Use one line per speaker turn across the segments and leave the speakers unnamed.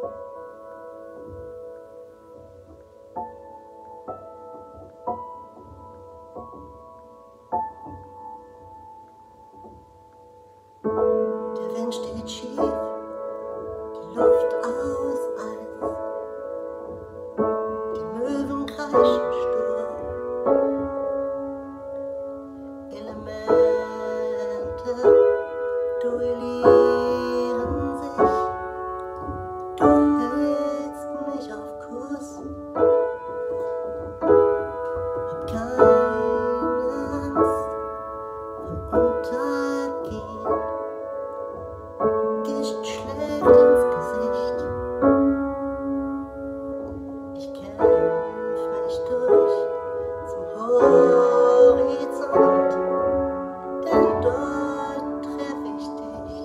Der Wind steht schief, die Luft aus Eis, die Möwen kreischen stur. Elemente duellieren sich, du hältst mich auf Kurs, hab keine Angst vom Untergehen. Gischt schlägt ins Gesicht. Ich kämpf mich durch zum Horizont, denn dort treff ich dich.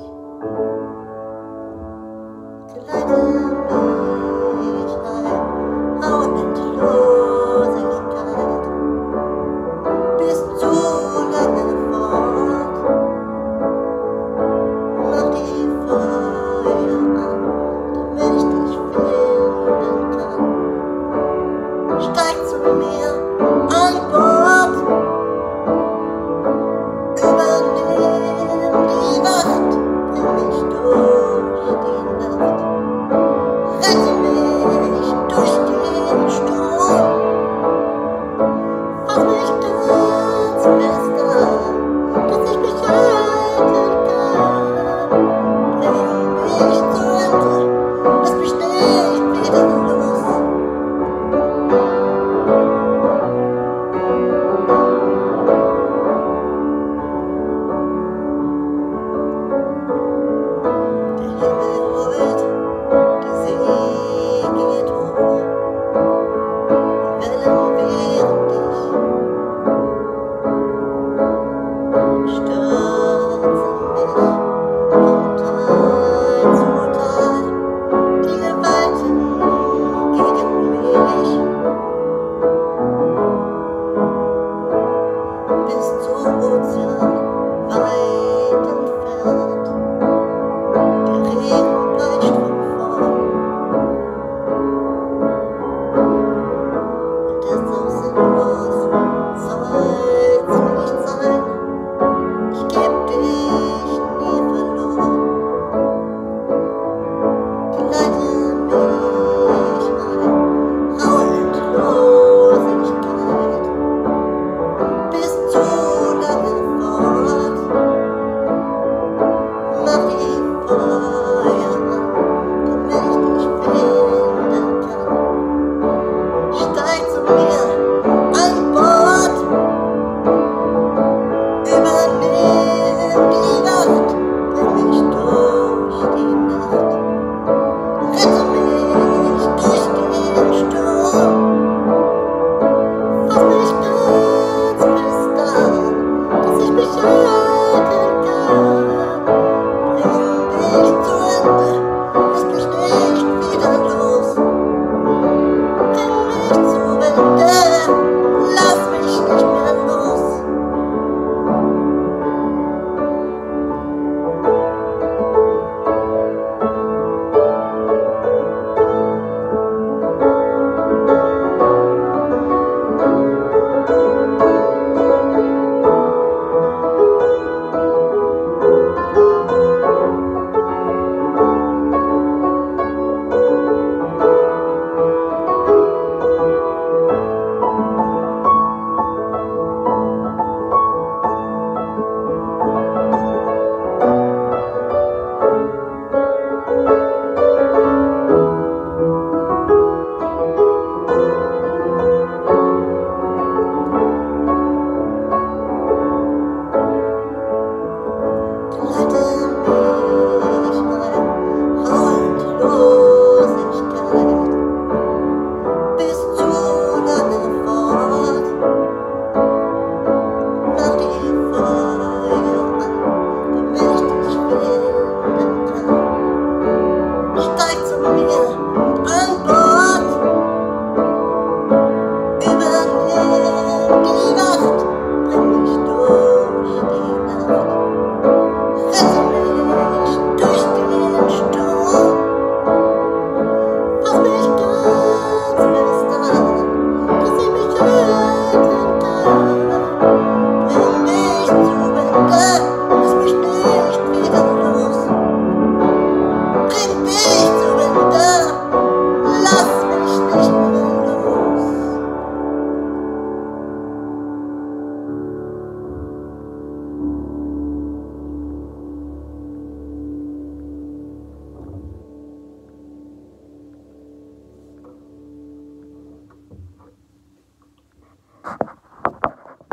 Geleite mich ein, hau Endlosigkeit, bist zu lange fort. Mach die Feuer an, damit ich dich finden kann. Steig zu mir an Bord, übernimm die Wacht, bring mich durch die Nacht, rette mich durch den Sturm, fass mich ganz fest an, dass ich mich halten kann. Bring mich zu Ende, lass mich nicht wieder los. Der Himmel heult, die See geht hoch, die Wellen wehren dich, stürzen mich von Tal zu Tal, die Gewalten gegen mich, bis zum Ozean weit entfernt. Der Regen peitscht von vorn und ist auch sinnlos, soll's nicht sein. Ich geb dich nie verloren. Geleite mich ein, hau Endlosigkeit, bist zu lange fort. Mach die Feuer an, damit ich dich finden kann. Steig zu mir an Bord, übernimm die Wacht, bring mich durch die Nacht, rette mich durch den Sturm, fass mich ganz fest an, dass ich mich halten kann. Bring mich zu Ende, lass mich nicht wieder los. Bring mich zu Ende, lass mich nicht mehr los. Geleite mich ein, hau Endlosigkeit, bist zu lange fort. Mach die Feuer an, damit ich dich finden kann. Steig zu mir